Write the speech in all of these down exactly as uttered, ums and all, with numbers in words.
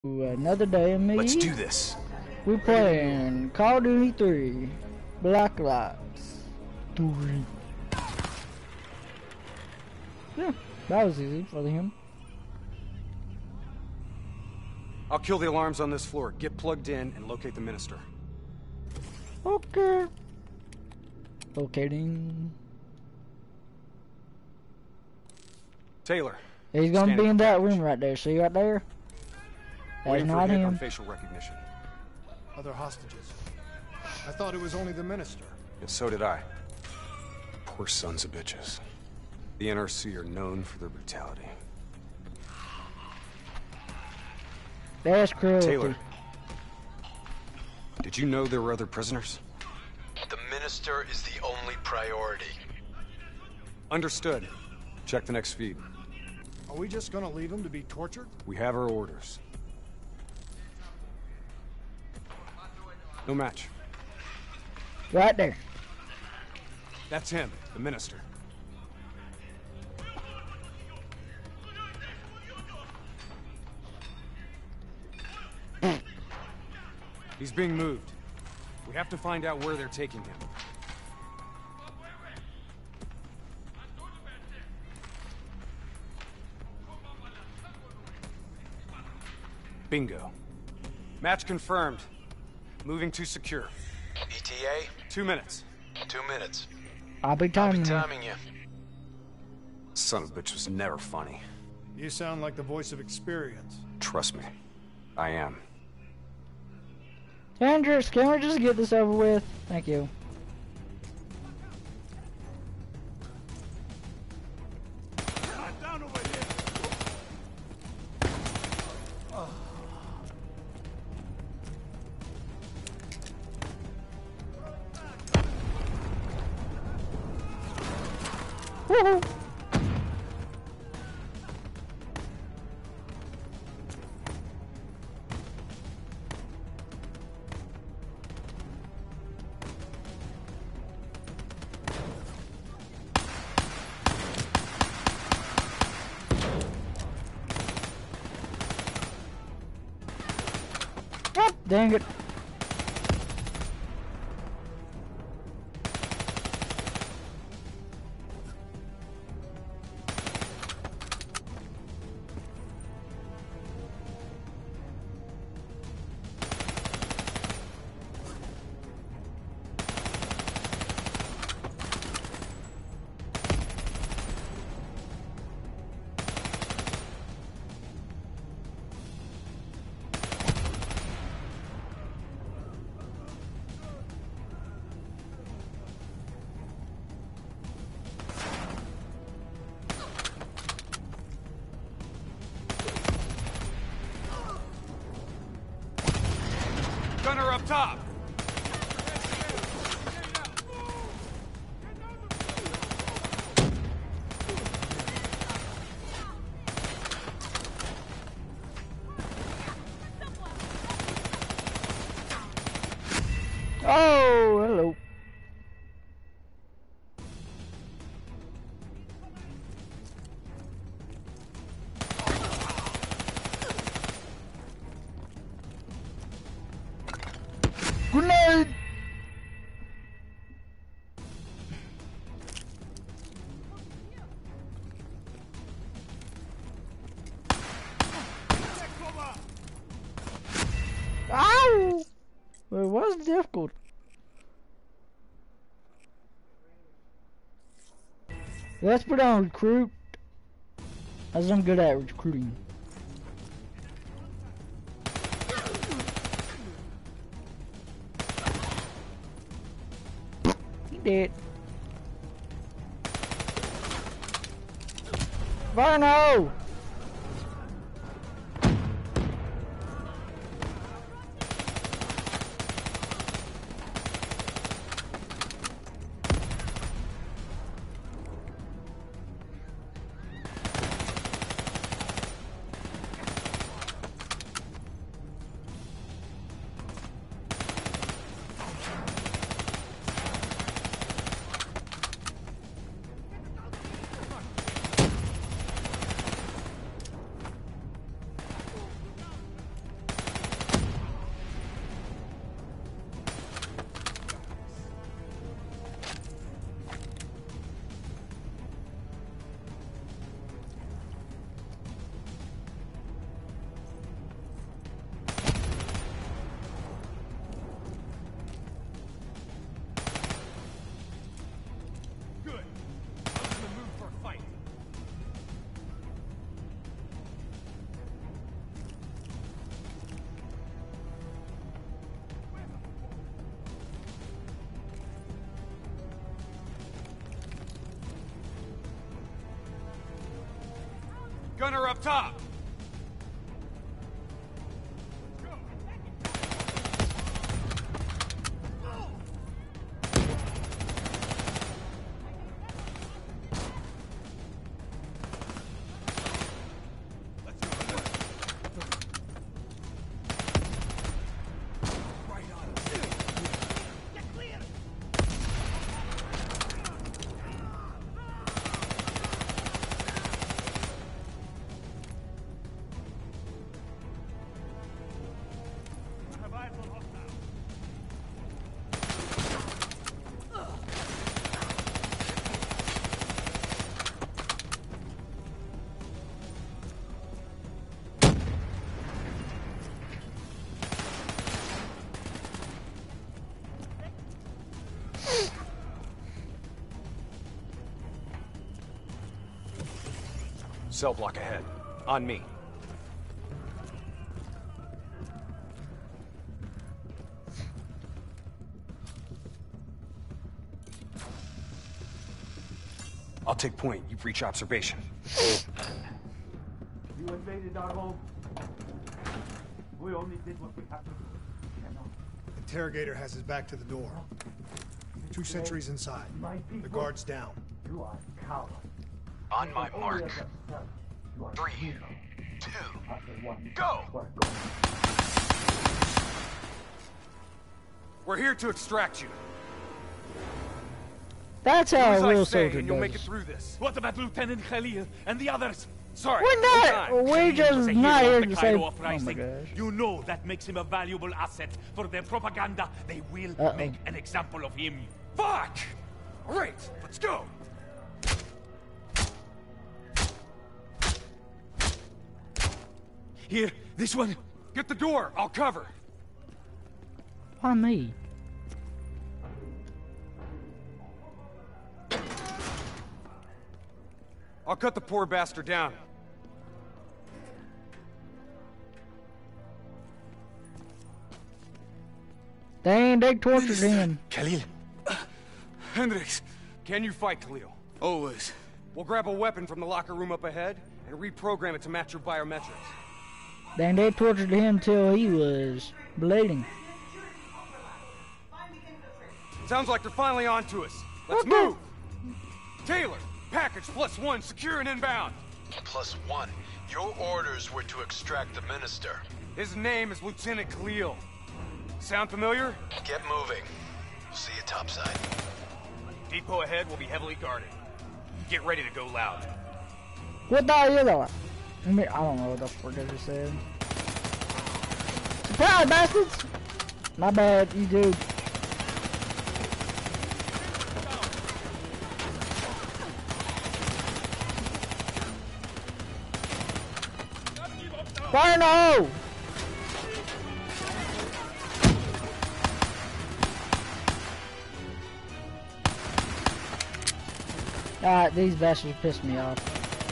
Another day in me. Let's do this. We're playing Call of Duty three, Black Ops three. Yeah, that was easy for him. I'll kill the alarms on this floor. Get plugged in and locate the minister. Okay. Locating. Taylor. He's gonna be in that room right there. See right there? That's not him. On facial recognition. Other hostages. I thought it was only the minister. And so did I. Poor sons of bitches. The N R C are known for their brutality. That's cruelty. Taylor, did you know there were other prisoners? The minister is the only priority. Understood. Check the next feed. Are we just gonna leave him to be tortured? We have our orders. No match. Right there. That's him, the minister. He's being moved. We have to find out where they're taking him. Bingo. Match confirmed. Moving to secure. E T A? Two minutes. Two minutes. I'll be timing I'll you. be timing you. Son of a bitch was never funny. You sound like the voice of experience. Trust me. I am. Andrews, can we just get this over with? Thank you. Woohoo! Oh, dang it. Gunner up top! Oh, hello. Grenade! Ow! Well, it was difficult. Let's put on recruit, as I'm good at recruiting. He did. Varno! Gunner up top! Cell block ahead. On me. I'll take point. You breach observation. You invaded our home. We only did what we have to do. Interrogator has his back to the door. Two sentries inside. The guard's down. You are a coward. On my mark. Three, two, go! We're here to extract you. That's Do how as a I real say, soldier and you'll does. make it through this. What about Lieutenant Khalil and the others? Sorry. We're no not. time. We're just Was a not hero here of to the say. Cairo Oh my uprising. gosh. You know that makes him a valuable asset for their propaganda. They will Uh-oh. make an example of him. Fuck! All right, let's go. Here, this one. Get the door. I'll cover. Why me? I'll cut the poor bastard down. Dang, they tortured him. Khalil. Hendricks, can you fight Khalil? Always. We'll grab a weapon from the locker room up ahead and reprogram it to match your biometrics. Dang, they tortured him till he was bleeding. Sounds like they're finally on to us. Let's What the- move! Taylor, package plus one, secure and inbound. Plus one. Your orders were to extract the minister. His name is Lieutenant Khalil. Sound familiar? Get moving. We'll see you topside. Depot ahead will be heavily guarded. Get ready to go loud. What the hell is that? I mean, I don't know what the fuck I just said. Surprise, bastards! My bad, you do. Fire in the hole! Alright, these bastards pissed me off.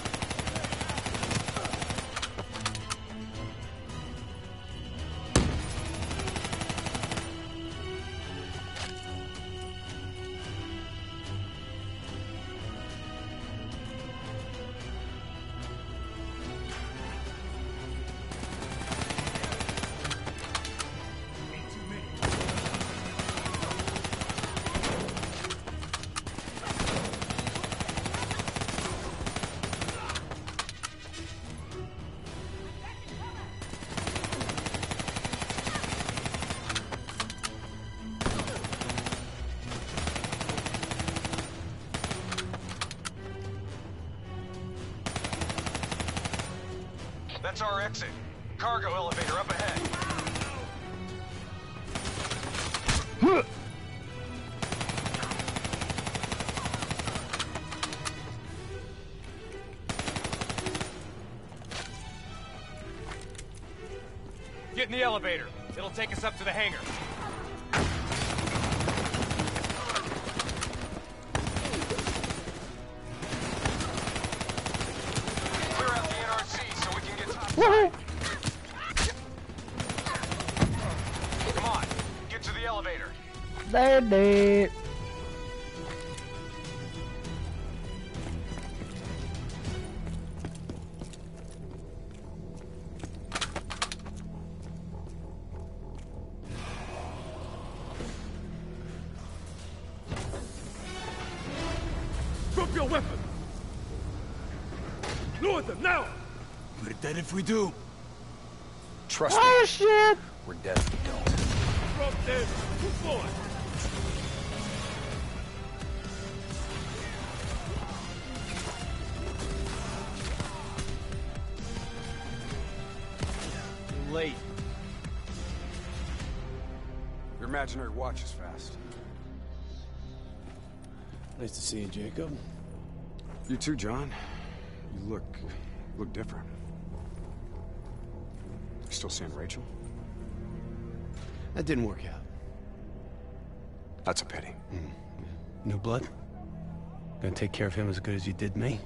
That's our exit. Cargo elevator up ahead. Get in the elevator. It'll take us up to the hangar. Clear out the N R C so we can get Woohoo! Come on, get to the elevator. They're dead. now! We're dead if we do. Trust Oh me, shit! we're dead if we don't. Drop dead! Move forward! You're late. Your imaginary watch is fast. Nice to see you, Jacob. You too, John. You look... look different. You still seeing Rachel? That didn't work out. That's a pity. Mm. New blood? Gonna take care of him as good as you did me?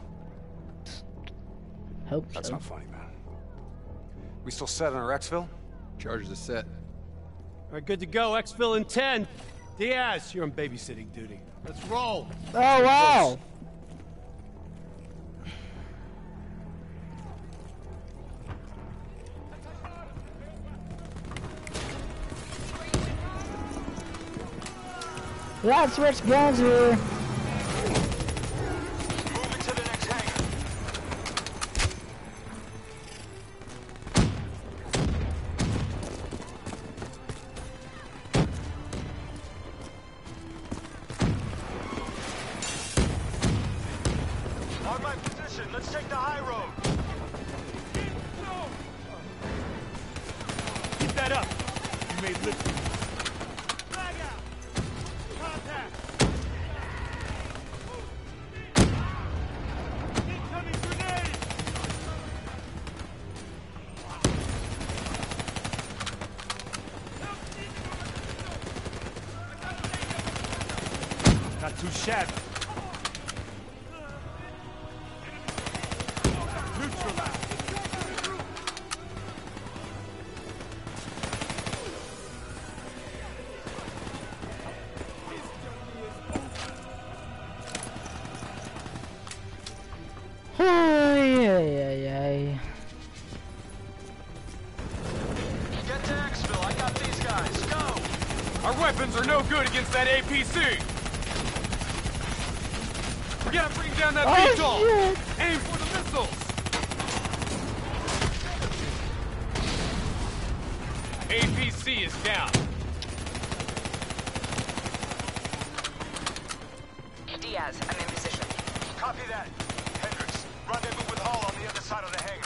Hope That's so. not funny, man. We still set on our exfil? Charges are set. All right, good to go. Exfil in ten. Diaz, you're on babysitting duty. Let's roll. Oh wow! Let's switch guns here. Moving to the next hangar. On my position, let's take the high road. Keep that up! You may lift me. Flag out! Contact! Incoming grenade! Not too shabby. Neutralized. Ay, ay, ay, ay. Get to Exfil, I got these guys. Go! Our weapons are no good against that A P C! We gotta bring down that Oh, V-Dog! shit. Aim for the missiles! A P C is down. Diaz, I'm in position. Copy that. Hendricks, rendezvous with Hall on the other side of the hangar.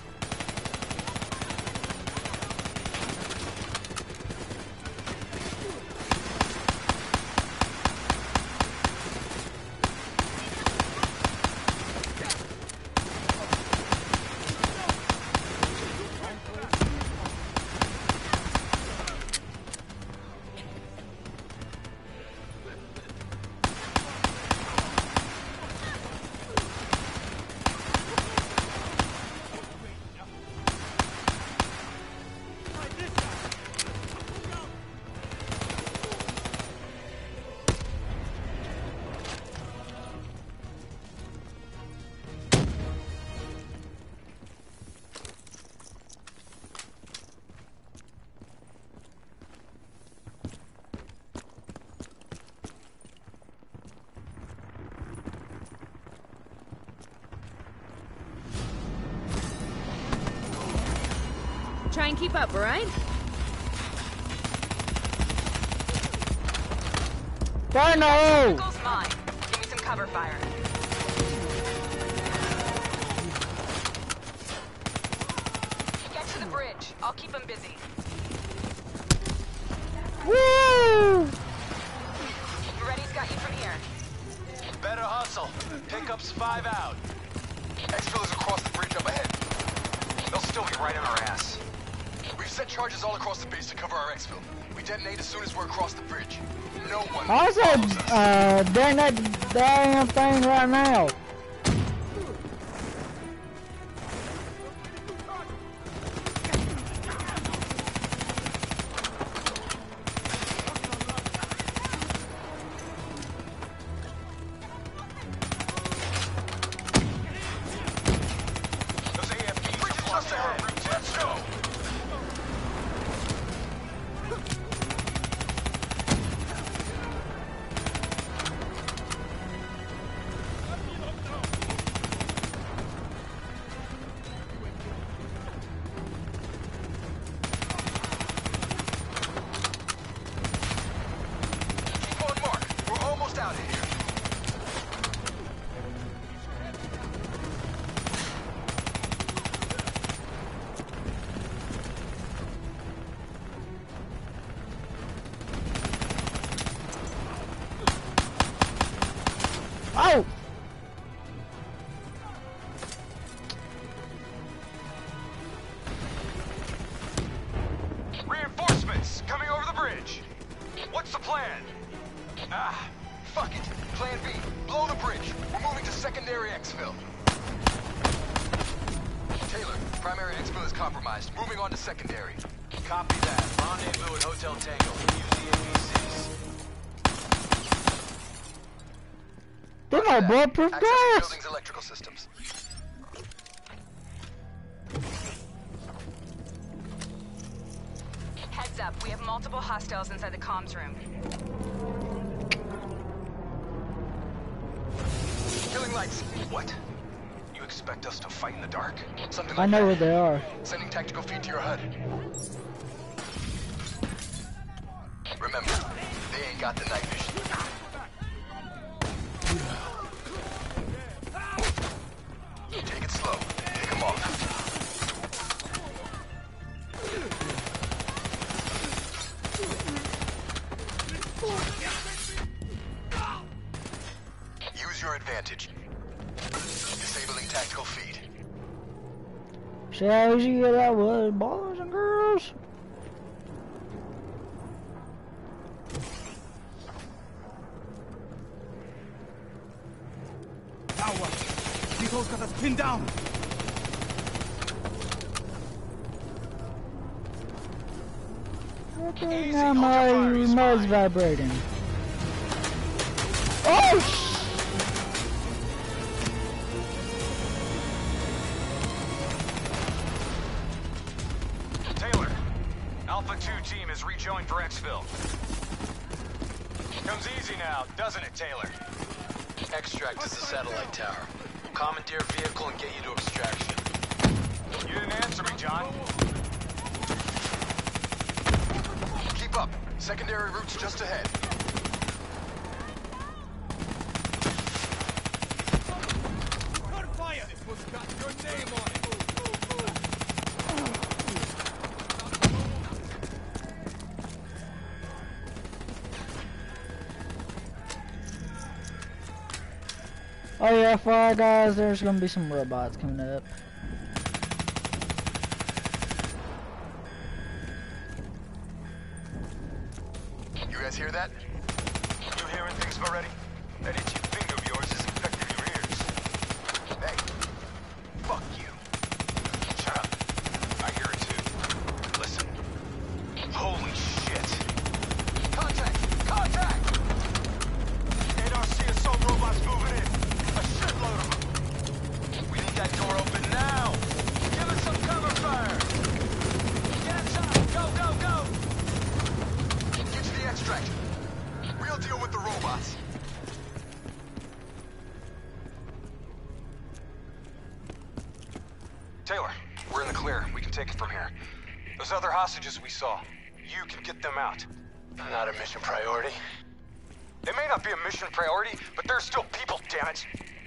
Try and keep up, all right? Dino! Goes mine. Give me some cover fire. Get to the bridge. I'll keep them busy. Woo! Reddy's got you from here. Better hustle. Pickup's five out. Exfil is across the bridge up ahead. They'll still be right on our ass. We've set charges all across the base to cover our exfil. We detonate as soon as we're across the bridge. No one Also, follows us. uh, dang that damn thing right now. Those A F Ps are just ahead. Let's go. lights, coming over the bridge. What's the plan? Ah, fuck it. Plan B, blow the bridge. We're moving to secondary exfil. Taylor, primary exfil is compromised. Moving on to secondary. Copy that. Rendezvous at Hotel Tango. Use the N P Cs. They're my bulletproof Access the glass. building's electrical systems. Heads up, we have multiple hostiles inside the comms room. Killing lights. What? You expect us to fight in the dark? Something I like know that. where they are. Sending tactical feed to your H U D. Remember, they ain't got the night vision. Take it slow. Pick them off. Use your advantage. Disabling tactical feed. See how easy that was, boys and girls? Tower. Vito's got us pinned down. What the hell? My remote's vibrating. Oh, sh Taylor, Alpha two team is rejoined for exfil. Comes easy now, doesn't it, Taylor? Extract is the satellite tower. Commandeer vehicle and get you to extraction. You didn't answer me, John. Keep up. Secondary route's just ahead. Fire! This one's got your name on it. Oh yeah, Fire guys, there's gonna be some robots coming up. You guys hear that? You hearing things already? That itchy finger of yours is infecting your ears. Hey, fuck you. Shut up. I hear it too. Listen. Holy shit. Contact! Contact! N R C assault robots moving in. A shitload of them. We need that door open now. Give us some cover fire. Get inside. Go, go, go. Get to the extract. We'll deal with the robots. Taylor, we're in the clear. We can take it from here. Those other hostages we saw, you can get them out. Not a mission priority. It may not be a mission priority, but they're still people, damn it.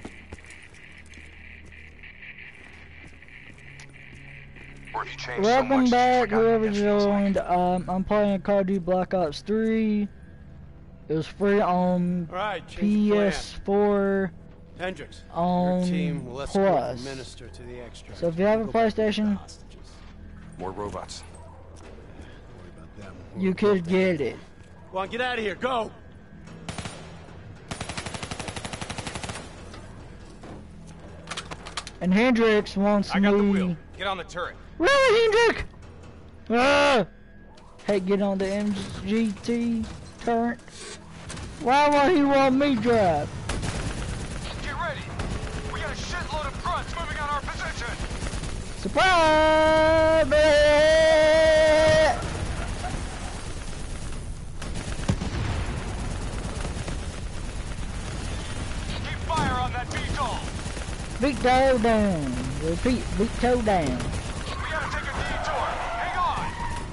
Or have you changed so Welcome much back, you've forgotten whoever what that feels like? joined. Um, I'm playing Call of Duty Black Ops three. It was free on All right, change P the S four. plan. Hendricks, on your team will escort Plus. the minister to the extract. So if you have a Go back to the PlayStation, hostages. More robots. Don't worry about them. you We'll could go get it. Come on, get out of here. Go. And Hendrix wants I got the me. wheel. Get on the turret. Really, Hendrick? Ah! Hey, get on the M G T turret. Why would he want me drive? Get ready. We got a shitload of grunts moving on our position. Surprise! baby! Keep fire on that V TOL. Beat toe down. Repeat, beat toe down. We gotta take a detour. Hang on.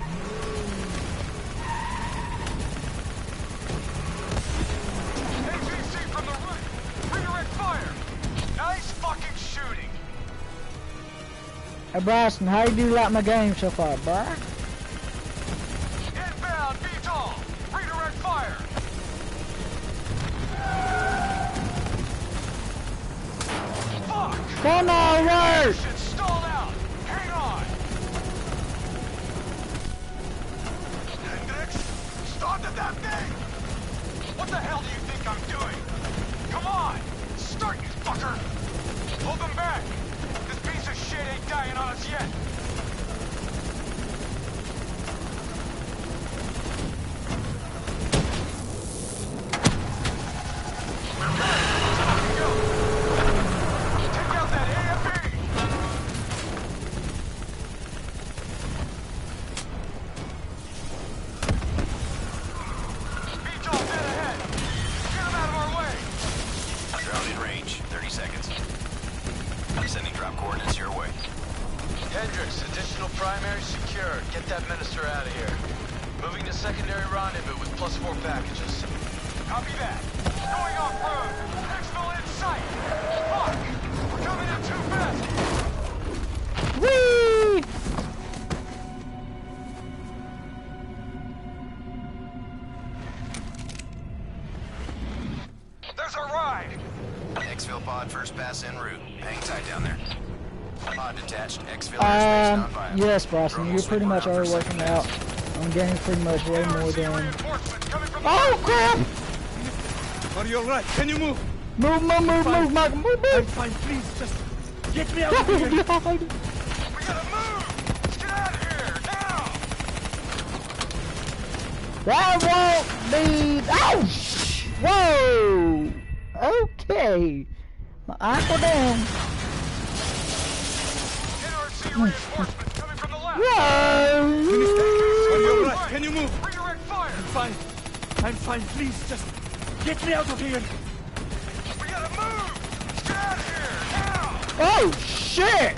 A P C from the right. Redirect fire. Nice fucking shooting. Hey Bryson, how you do like my game so far, bro? Inbound V TOL. Redirect fire. Fuck. Come on, work! Shit stalled out. Hang on. at that thing! What the hell do you think I'm doing? Come on! Start, you fucker! Hold them back! This piece of shit ain't dying on us yet! Um, yes, Bryson, you're pretty much already working out. I'm getting pretty much way more than... Oh, crap! Are you alright? Can you move? Move, move, move, move, Michael, move, move! I'm fine, please, just get me out of here! We gotta move! Let's get out of here, now! That won't be... Oh, sh... Whoa! Okay. My ankle down. Reinforcements coming from the left. Whoa! Are you alright? Can you move? Redirect fire. I'm fine. I'm fine. Please, just get me out of here. We gotta move. Let's get out of here now. Oh shit!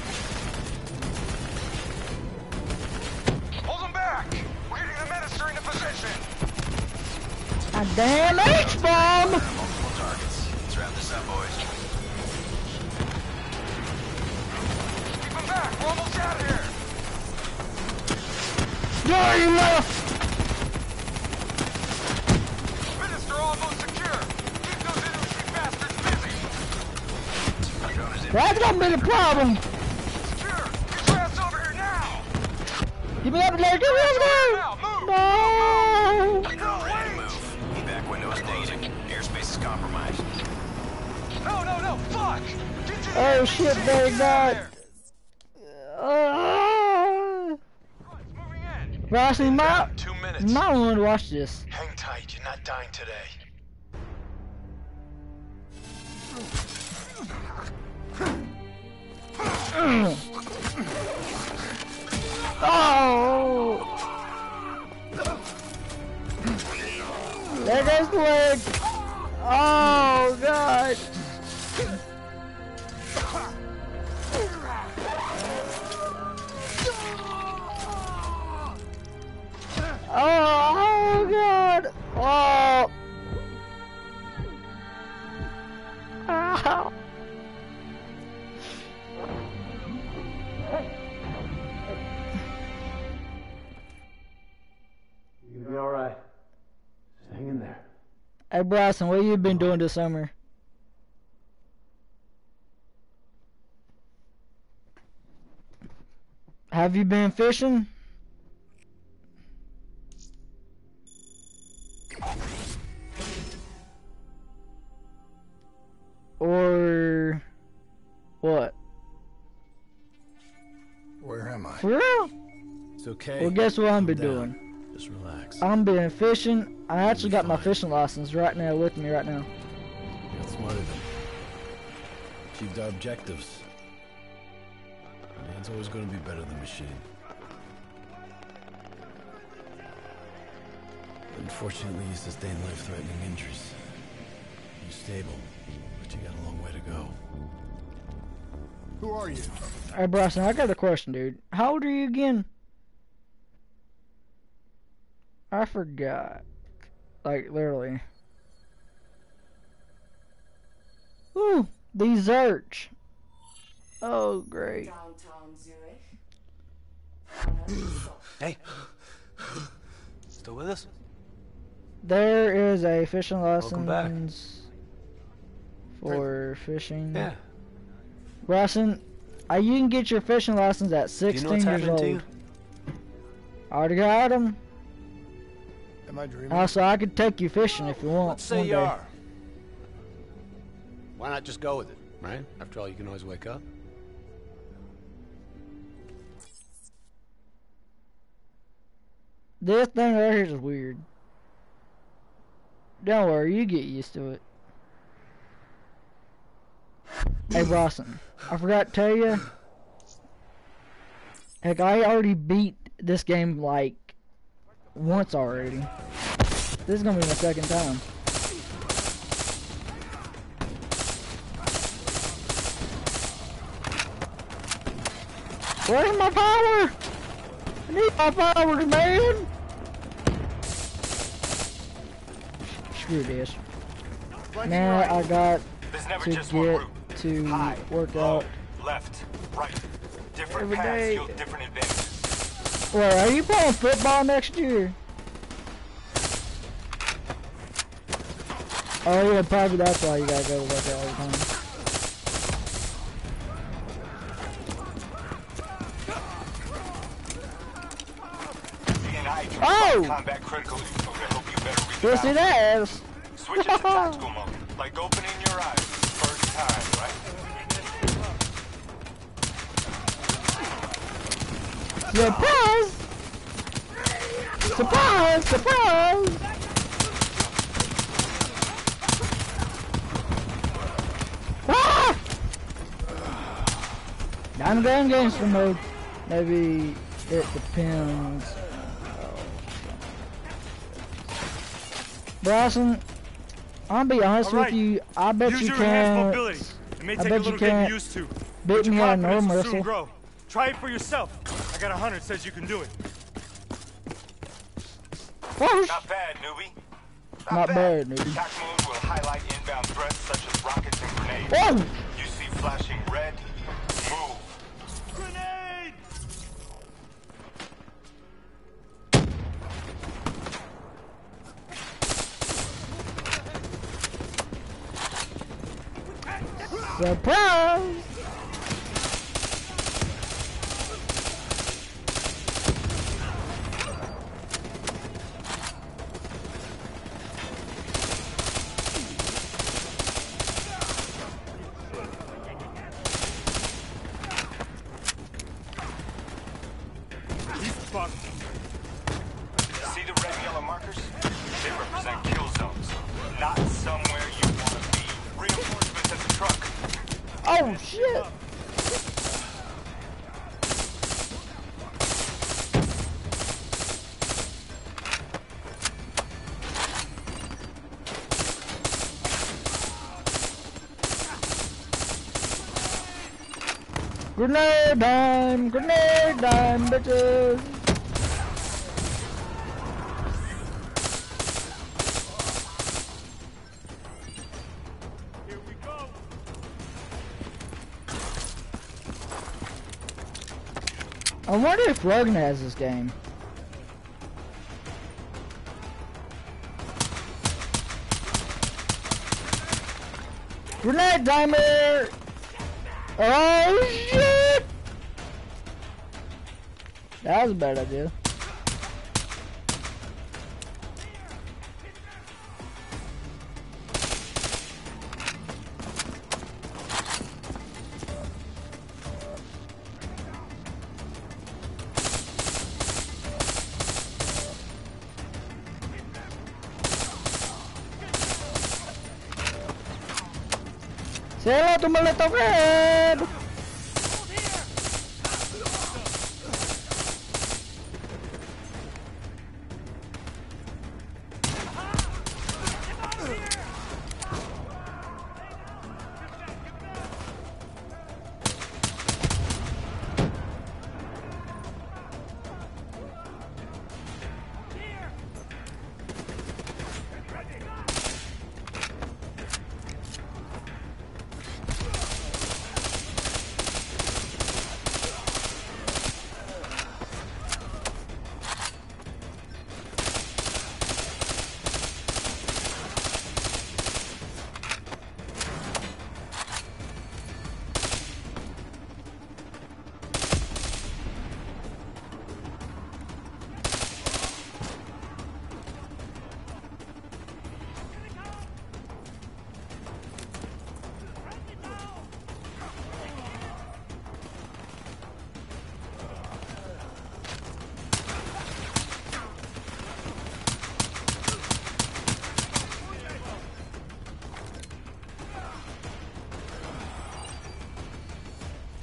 Hold them back. We're getting the minister into position. A damn H-bomb! Multiple targets. Let's wrap this up, boys. Back. We're almost out of here. No, you left! Minister almost secure. Keep those industry bastards busy. That's gonna be the problem. Secure. Get your ass over here now. You be able to let go of Now, move. No! No, wait. Move. Evac window is closing. Airspace is compromised. No, no, no. Fuck. Get to the Oh shit, very God. Uh, Rossi, my, two minutes. my want to watch this. Hang tight, you're not dying today. Oh! There goes the leg. Oh God! Oh, oh God! Oh! Ow! You'll be all right. Just hang in there. Hey, Bryson, what have you been doing this summer? Have you been fishing? Or what? Where am I? For real? It's okay. Well, guess what I've been Calm doing? down. Just relax. I'm been fishing. I actually got my fine. fishing license right now with me right now. You got smarter than achieved our objectives. Man's always going to be better than machine. Unfortunately, you sustained life-threatening injuries. You're stable, but you got a long way to go. Who are you? Hey, Bryson, I got a question, dude. How old are you again? I forgot. Like, literally. Ooh, these Zerch. Oh, great. Downtown Zurich. Hey! Still with us? There is a fishing Welcome back. license for fishing. Yeah. Bryson, uh, you can get your fishing license at Do you know sixteen what's years happening old. to you? I already got him. Am Am I dreaming? Also, I could take you fishing if you want. Let's say one you day. are. Why not just go with it, right? After all, you can always wake up. This thing right here is weird. Don't worry, you get used to it. Hey, Bronson, I forgot to tell you. Heck, I already beat this game like once already. This is gonna be my second time. Where's my power? I need my powers, man! Screw this. Now I got There's never to just one get route. to High, work low, out. left, right. Different Every paths day. yield different advantages. Wait, are you playing football next year? Oh yeah, probably that's why you gotta go to work out all the time. Oh! Combat critical info to help you better read the Yes, it battle. is. Switch it to tactical mode, like opening your eyes first time, right? Surprise! Surprise! Surprise! Ah! I'm going gangster mode. Maybe it depends. Bryson, I'll be honest All right. with you. I bet Use you your enhanced can't. mobility. It may I take a bet you little getting can't used to. beat But your me on confidence normal will soon wrestle. grow. Try it for yourself. I got a hunter that says you can do it. Oh, Not bad, newbie. Not bad, newbie. Attack mode will highlight inbound threats such as rockets and grenades. Oh! You see flashing red, move. Grenade! Surprise! See the red and yellow markers? They represent kill zones. Not somewhere you want to be. Reinforcements at the truck. Oh shit! Grenade time! Grenade time, bitches! Here we go. I wonder if Logan has this game. Grenade timer! Oh shit! That was a bad idea. Say hello to my little friend!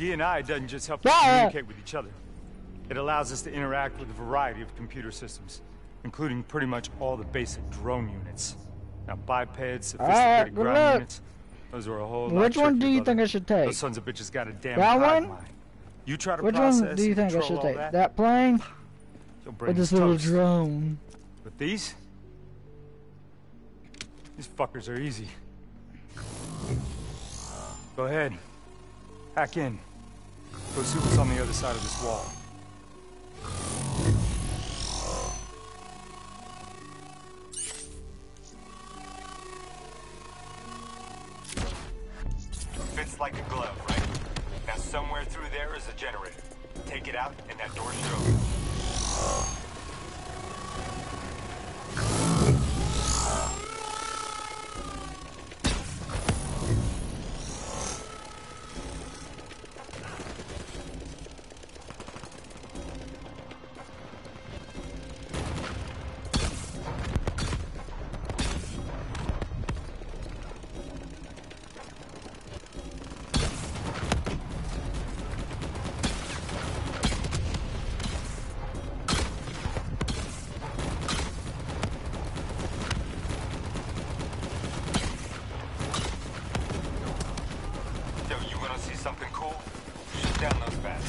D and I doesn't just help us Ah! communicate with each other. It allows us to interact with a variety of computer systems, including pretty much all the basic drone units. Now, bipeds, sophisticated Alright, good ground luck. units, those are a whole lot Which one do trickier, you brother. think I should take? Those sons of bitches got a damn That hive one? mind. You try to Which process one do you and think I control should all take? That, That plane your or brain's this little toast. drone? But these? These fuckers are easy. Go ahead. Hack in. Go see what's on the other side of this wall. Fits like a glove, right? Now somewhere through there is a generator. Take it out and that door should open. Yo, you wanna see something cool? Shoot down those bats.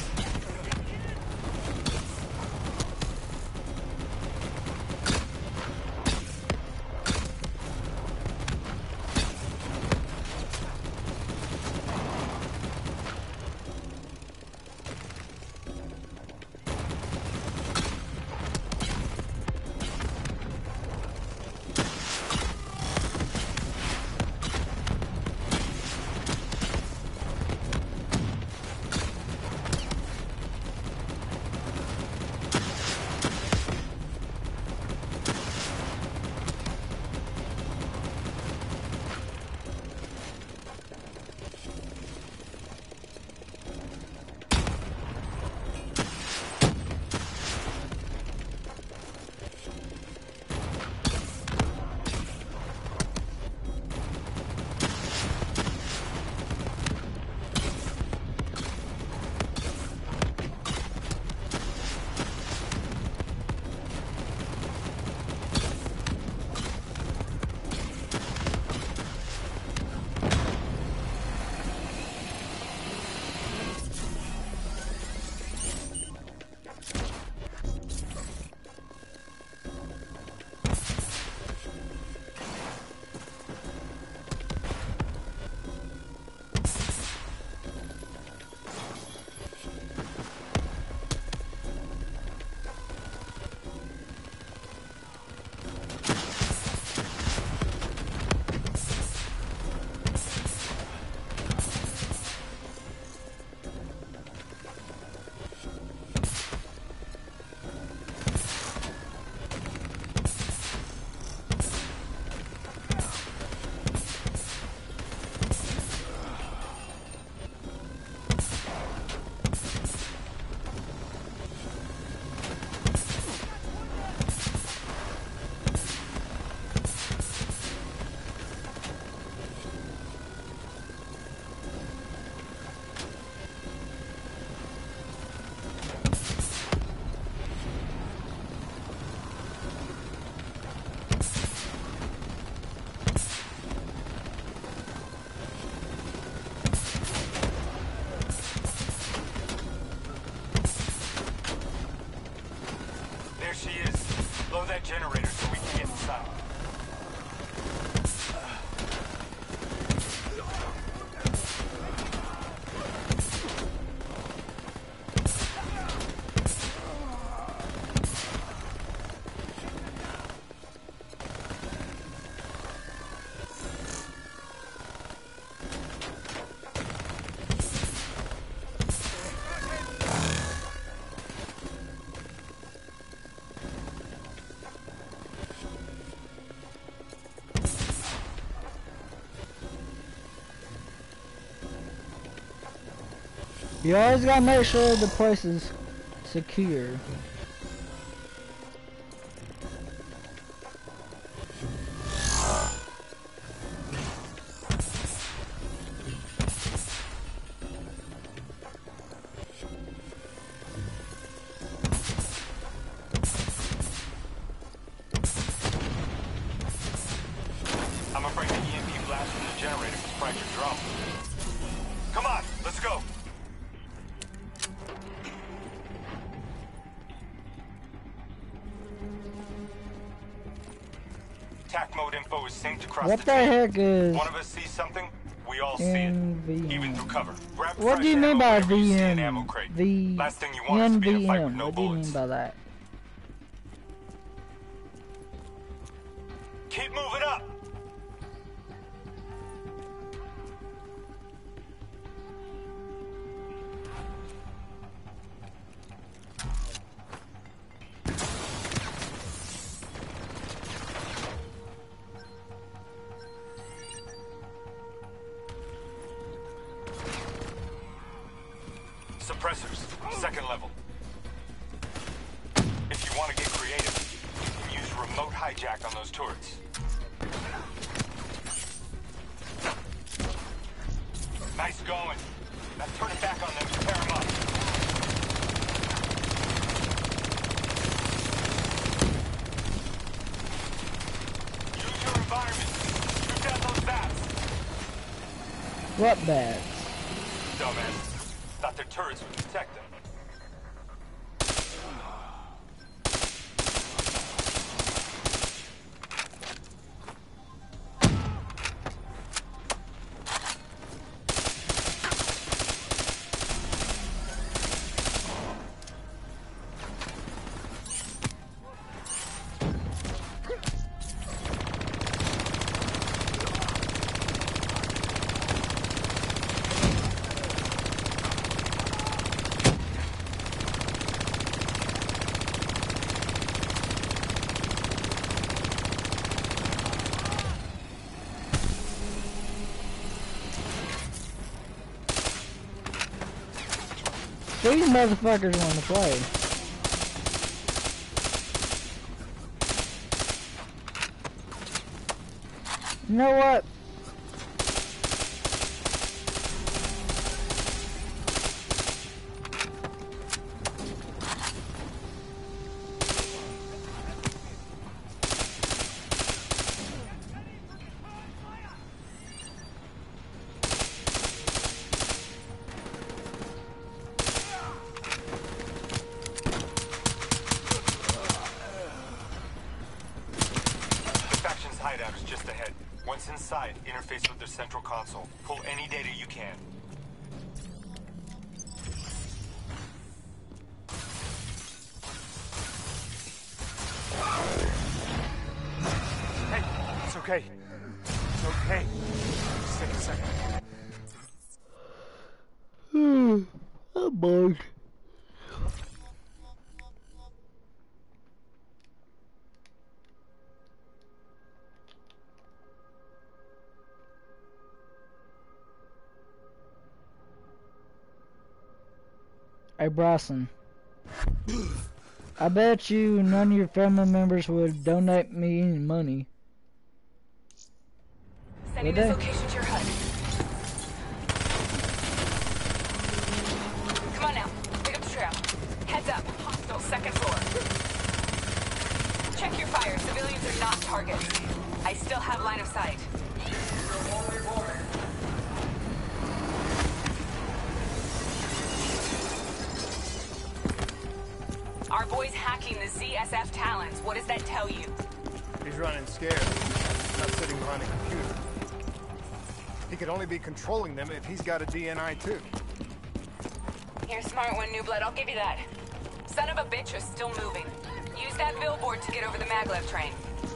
There she is. Blow that generator so we can get inside. You always gotta make sure the place is secure. generator was Project Drum. Come on, let's go. Attack mode info is synced across What the the team. heck is One of us sees something, we all see N it, V M? even through cover. Grab What fresh do you mean ammo by whenever you see an V ammo M? crate. V Last thing you want is to be in a fight with N V M. no What do you mean bullets. by that? Keep moving up. Suppressors, second level. If you want to get creative, you can use remote hijack on those turrets. Nice going. Now turn it back on them and tear them up. Use your environment. Shoot down those bats. What bats? Dumbass. Thought their turrets would detect them. These motherfuckers want to play. You know what? Hideout is just ahead. Once inside, interface with their central console. Pull any data you can. Hey, it's okay. It's okay. Just take a second. Hmm. I'm bored. Hey Bryson, I bet you none of your family members would donate me any money. Sending Would this they? location to your H U D. Come on now, pick up the trail. Heads up, hostile, second floor. Check your fire, civilians are not targets. I still have line of sight. Our boy's hacking the Z S F Talons. What does that tell you? He's running scared, not sitting behind a computer. He could only be controlling them if he's got a D N I too. You're a smart one, New Blood. I'll give you that. Son of a bitch is still moving. Use that billboard to get over the maglev train.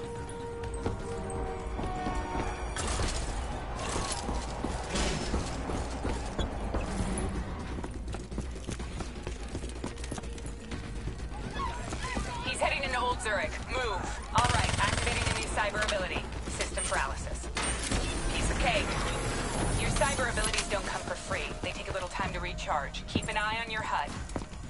He's heading into Old Zurich. Move. All right, activating the new cyber ability. System paralysis. Piece of cake. Your cyber abilities don't come for free. They take a little time to recharge. Keep an eye on your H U D.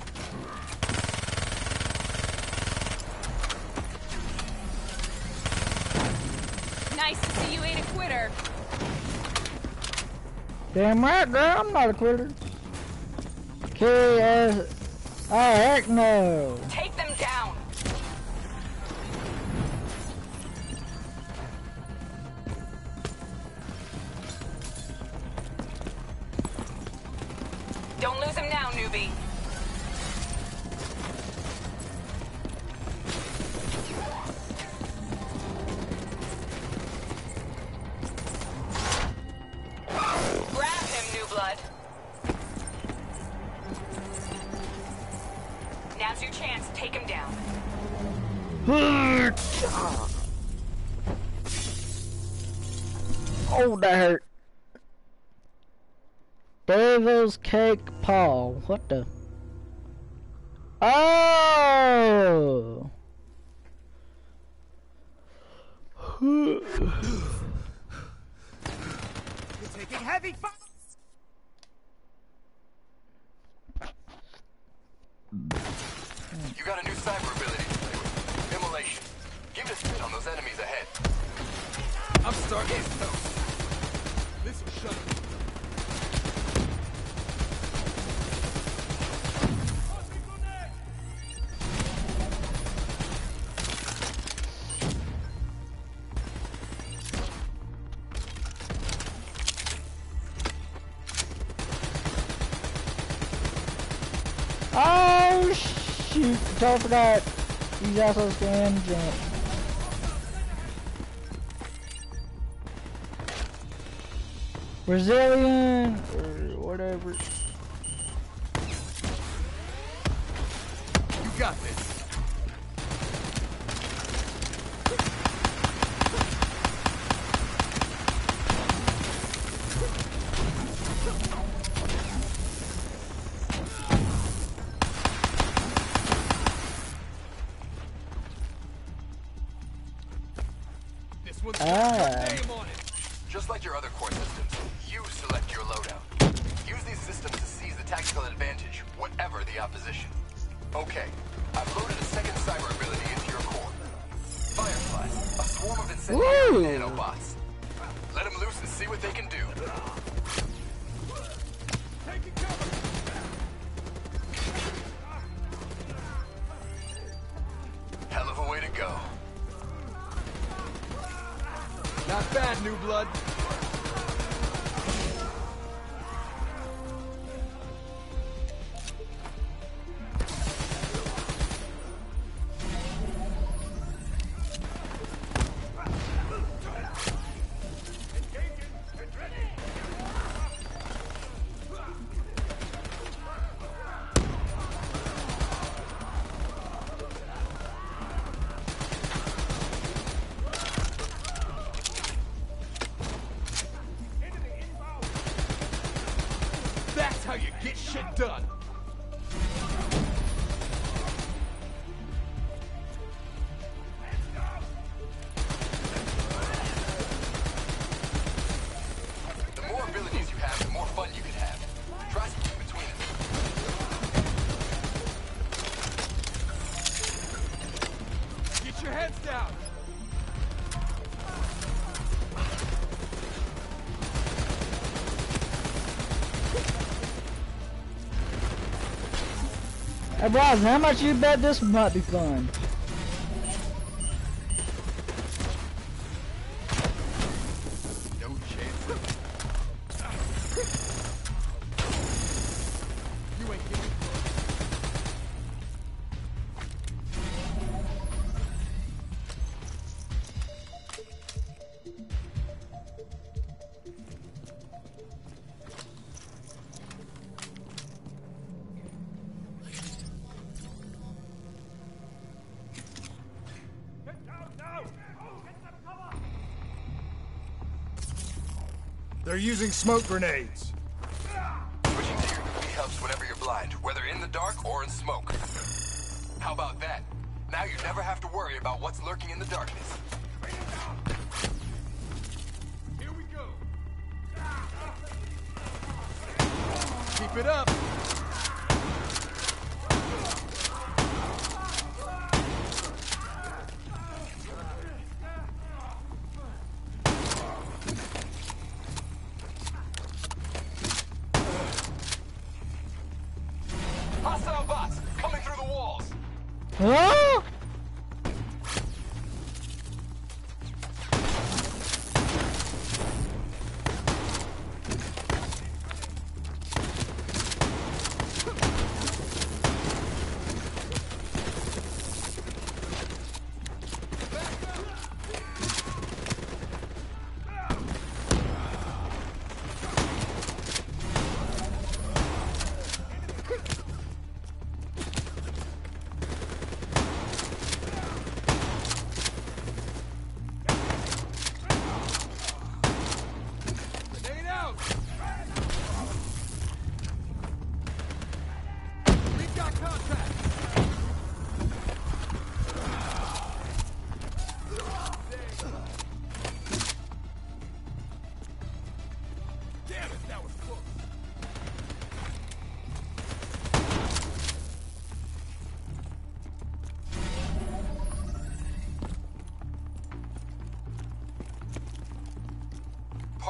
Nice to see you ain't a quitter. Damn right, girl, I'm not a quitter. K S. Oh, heck no. Take them down. Oh, that hurt. Devil's Cake Paw. What the? Oh! You're taking heavy fire. You got a new cyber ability to play with. Immolation. Give us a hit on those enemies ahead. I'm starting. This will shut up. Oh shoot! Don't forget. These assholes can jump. Brazilian or whatever. You got this. This one's got Ah. your name on it. Just like your other core systems, you select your loadout. Use these systems to seize the tactical advantage, whatever the opposition. Okay, I've loaded a second cyber ability into your core. Firefly, a swarm of incendiary Woo! nanobots. Let them loose and see what they can do. Taking cover. Hell of a way to go. Not bad, new blood. That's how you get shit done. The more abilities you have, the more fun you can have. Try switching between them. Get your heads down. Hey, Bros, how much you bet this might be fun? No chance. You ain't getting They're using smoke grenades. Switching to your movie helps whenever you're blind, whether in the dark or in smoke. How about that? Now you never have to worry about what's lurking in the darkness. Here we go. Keep it up. Hostile bots coming through the walls. Huh?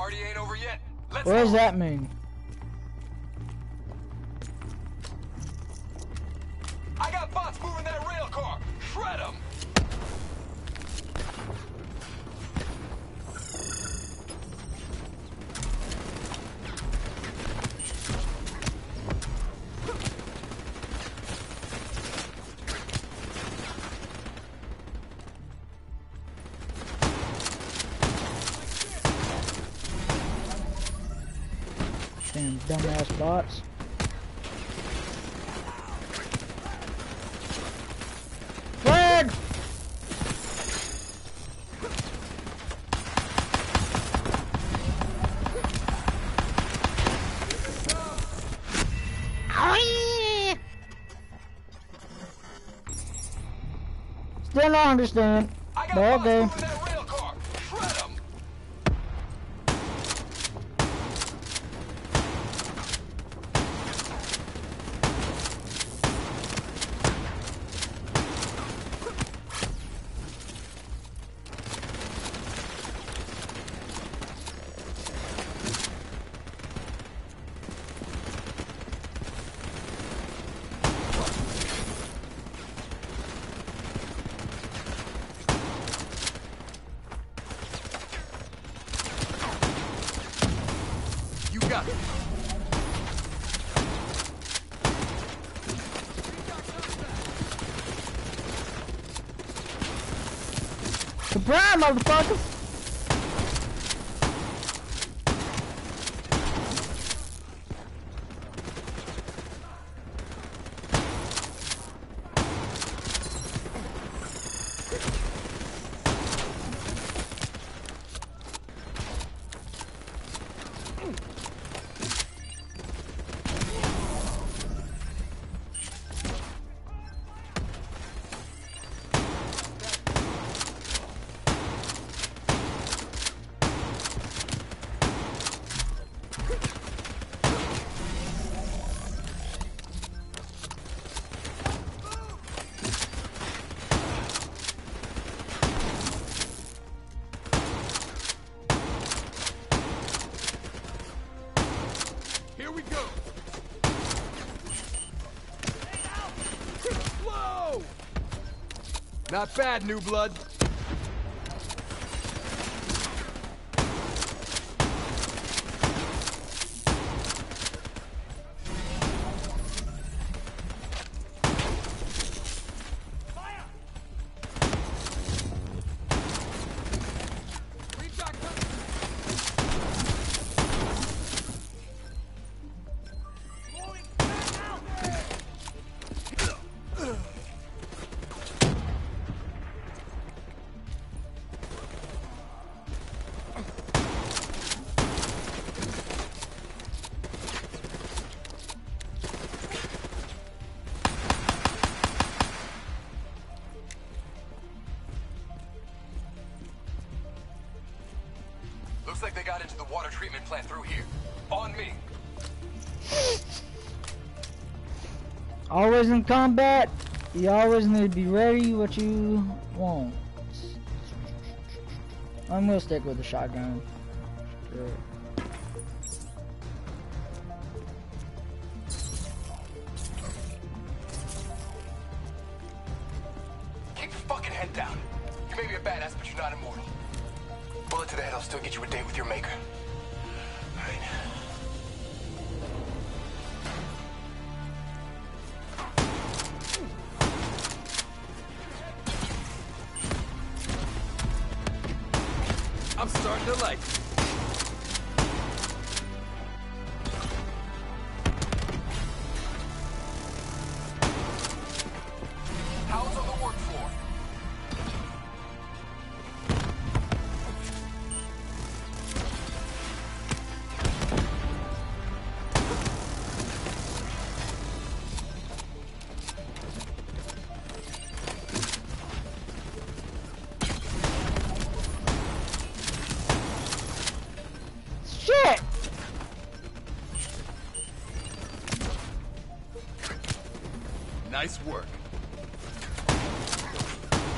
Party ain't over yet. Let's What does go. that mean? I got bots moving that rail car. Shred them. Damn dumbass bots. Flag! Still don't understand. I got But bots okay. moving that rail car. Shred them. You got it. Surprise, motherfucker! Here we go. Whoa! Not bad, new blood. Looks like they got into the water treatment plant through here. On me. Always in combat, you always need to be ready what you want. I'm gonna stick with the shotgun. Sure. Keep your fucking head down. You may be a badass, but you're not immortal. Bullet to the head will still get you a date with your maker. Right. I'm starting to like it. How's on the work floor? Shit! Nice work.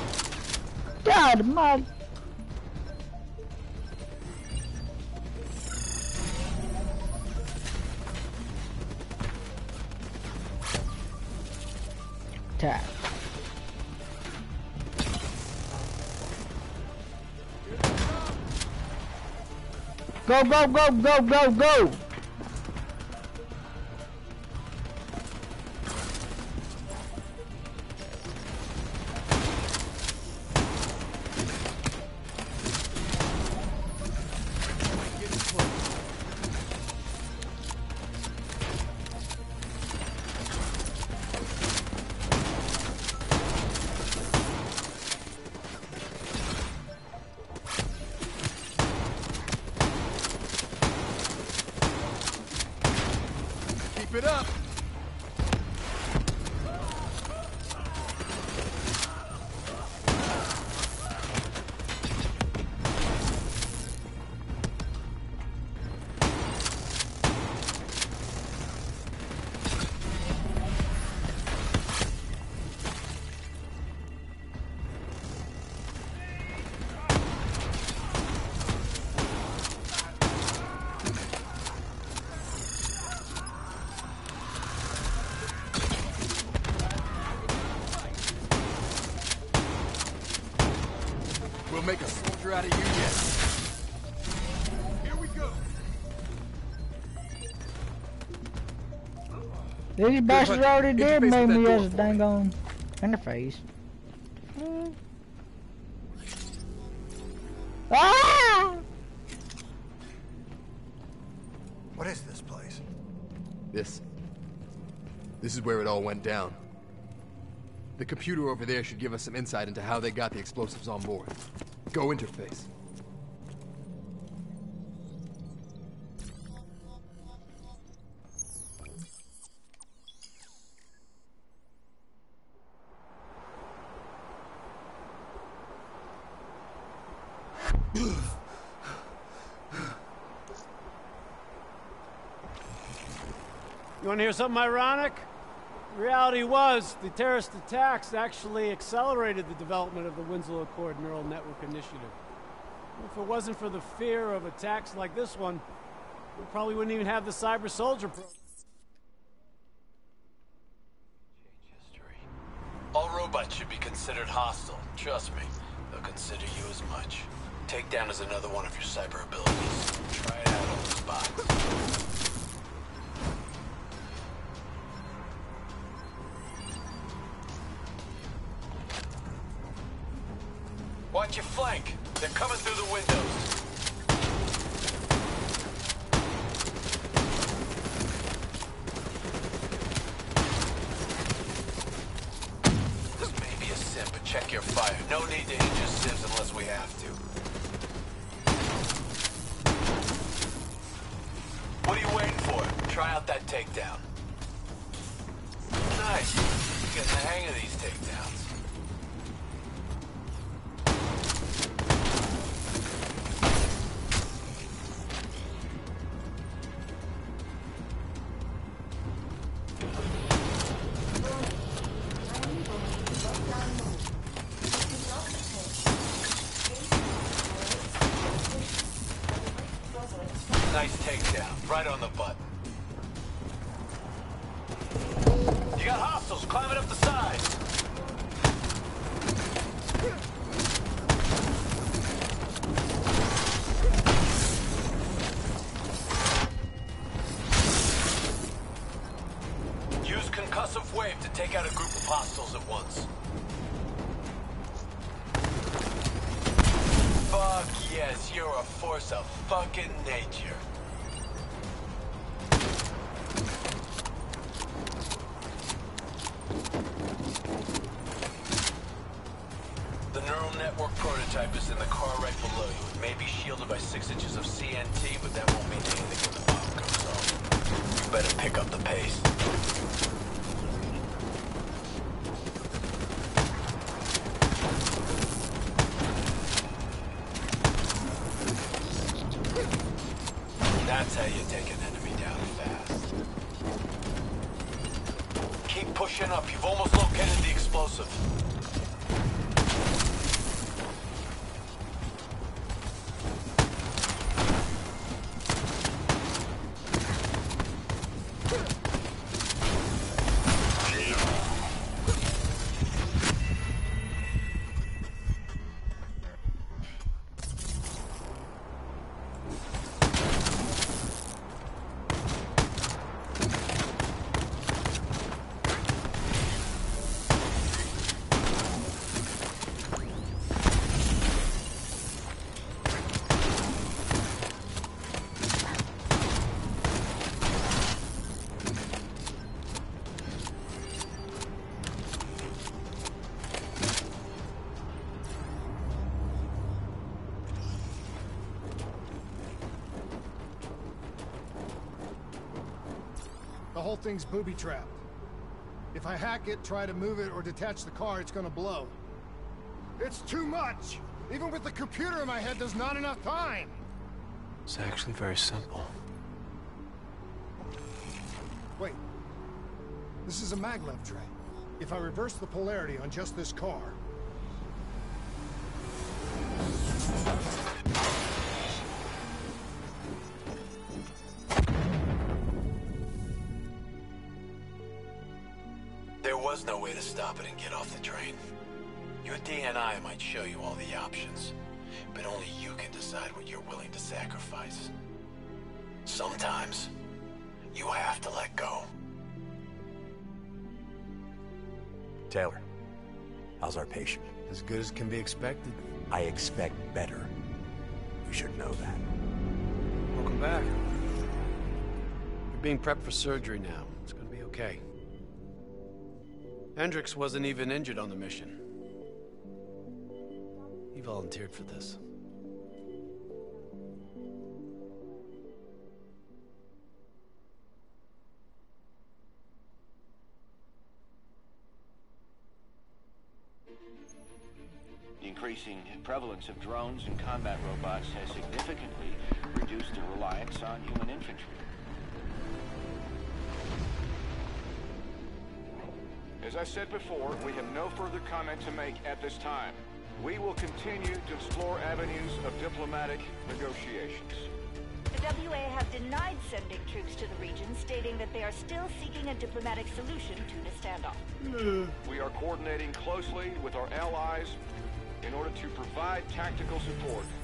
God, my. Go, go, go, go, go, go! Keep it up. We'll make a soldier out of you yet. Here we go. These bastards already did Interface make with me that as a door. dang on interface. Ah! What is this place? This. This is where it all went down. The computer over there should give us some insight into how they got the explosives on board. Go interface. You want to hear something ironic? The reality was, the terrorist attacks actually accelerated the development of the Winslow Accord Neural Network Initiative. If it wasn't for the fear of attacks like this one, we probably wouldn't even have the Cyber Soldier program. All robots should be considered hostile. Trust me, they'll consider you as much. Takedown is another one of your cyber abilities. Try it out on the spot. Watch your flank. They're coming through the windows. This may be a sim, but check your fire. No need to injure sims unless we have to. What are you waiting for? Try out that takedown. Nice. You're getting the hang of these takedowns. Nice takedown, right on the butt. You got hostiles climbing up the sides. Use concussive wave to take out a group of hostiles at once. Fuck yes, you're a force of fucking nature. The neural network prototype is in the car right below you. It may be shielded by six inches of C N T, but that won't mean anything when the bomb goes off. You better pick up the pace. That's how you take an enemy down fast. Keep pushing up. You've almost located the explosive. whole thing's booby-trapped. If I hack it, try to move it, or detach the car, it's gonna blow. It's too much! Even with the computer in my head, there's not enough time! It's actually very simple. Wait. This is a maglev tray. If I reverse the polarity on just this car... There was no way to stop it and get off the train. Your D N I might show you all the options, but only you can decide what you're willing to sacrifice. Sometimes, you have to let go. Taylor, how's our patient? As good as can be expected. I expect better. You should know that. Welcome back. You're being prepped for surgery now. It's gonna be okay. Hendricks wasn't even injured on the mission. He volunteered for this. The increasing prevalence of drones and combat robots has significantly reduced the reliance on human infantry. As I said before, we have no further comment to make at this time. We will continue to explore avenues of diplomatic negotiations. The W A have denied sending troops to the region, stating that they are still seeking a diplomatic solution to the standoff. We are coordinating closely with our allies in order to provide tactical support